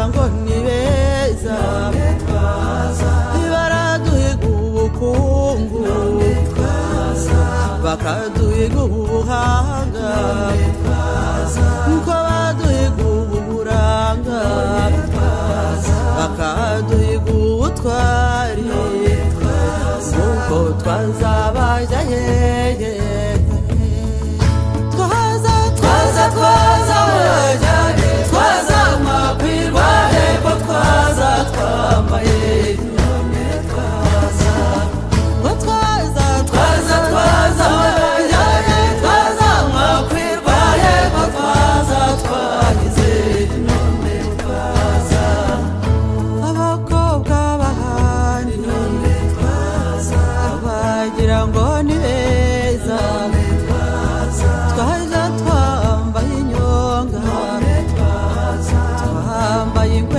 ngo ni beza baraduhiga ubukungu bakaduhiga ubuhanga nko baduhiga uburanga bakaduhiga ubutwari nuko twazabaja yeye twaza wajyane twaza makwirwa hepfo twaza twambaye none twaza wajyane twaza makwirwa hepfo twaza twagize none twaza abakobwa bahandi none twaza bagira ngo ni beza twaja twambaye inyonga twambaye